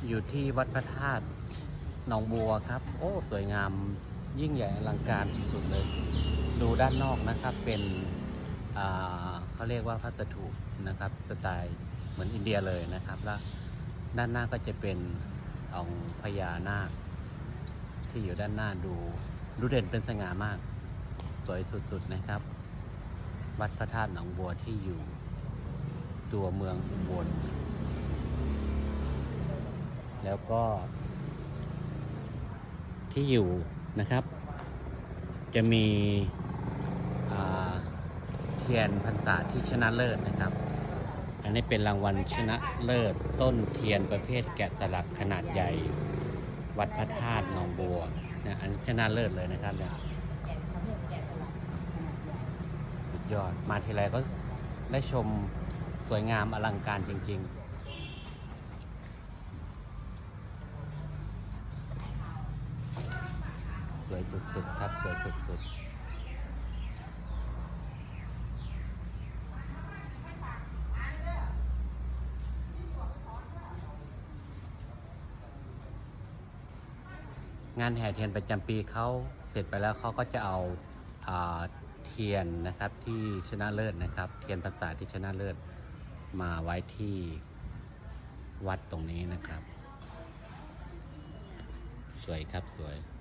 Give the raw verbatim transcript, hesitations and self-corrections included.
อยู่ที่วัดพระธาตุหนองบัวครับโอ้สวยงามยิ่งใหญ่อลังการสุดๆเลยดูด้านนอกนะครับเป็นอ่าเขาเรียกว่าพระตถุนะครับสไตล์เหมือนอินเดียเลยนะครับแล้วด้านหน้าก็จะเป็นองค์พญานาคที่อยู่ด้านหน้าดูดูเด่นเป็นสง่ามากสวยสุดๆนะครับวัดพระธาตุหนองบัวที่อยู่ตัวเมืองอุบลแล้วก็ที่อยู่นะครับจะมีเทียนพรรษาที่ชนะเลิศนะครับอันนี้เป็นรางวัลชนะเลิศต้นเทียนประเภทแกะสลักขนาดใหญ่วัดพระธาตุหนองบัวนะอันนี้ชนะเลิศเลยนะครับเนี่ยสุดยอดมาทีไรก็ได้ชมสวยงามอลังการจริงๆสวยสุดๆครับสวยสุดๆงานแห่เทียนประจำปีเขาเสร็จไปแล้วเขาก็จะเอาเทียนนะครับที่ชนะเลิศนะครับเทียนพรรษาที่ชนะเลิศมาไว้ที่วัดตรงนี้นะครับสวยครับสวย